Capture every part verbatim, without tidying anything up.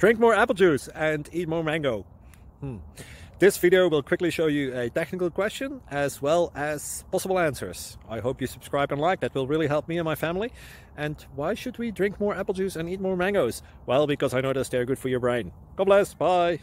Drink more apple juice and eat more mango. Hmm. This video will quickly show you a technical question as well as possible answers. I hope you subscribe and like, that will really help me and my family. And why should we drink more apple juice and eat more mangoes? Well, because I noticed they're good for your brain. God bless, bye!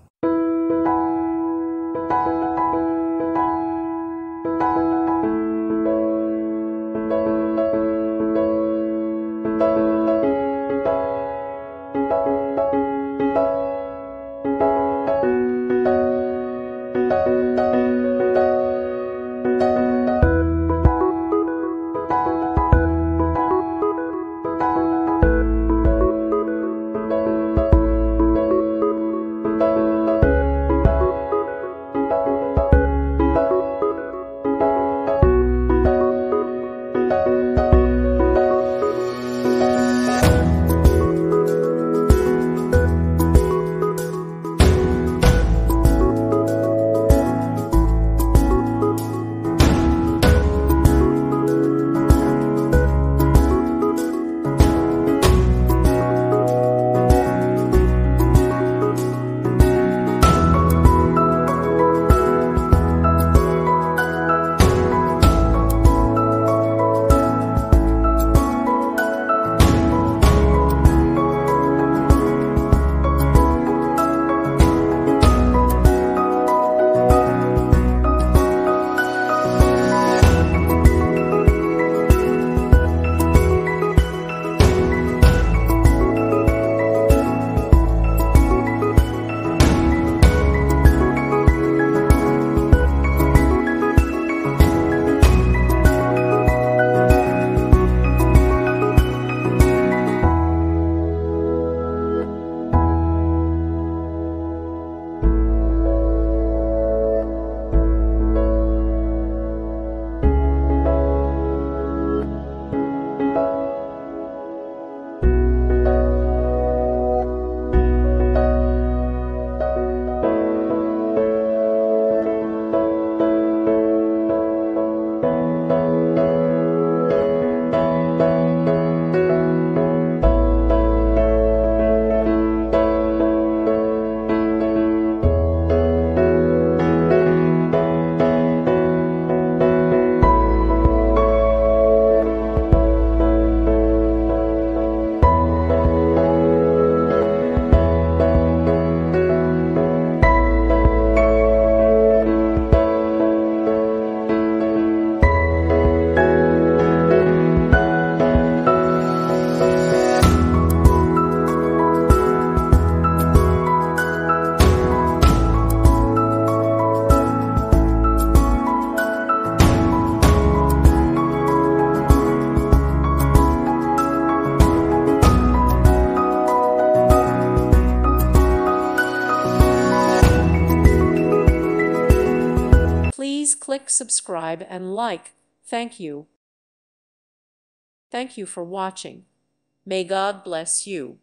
Please click subscribe and like. Thank you. Thank you for watching. May God bless you.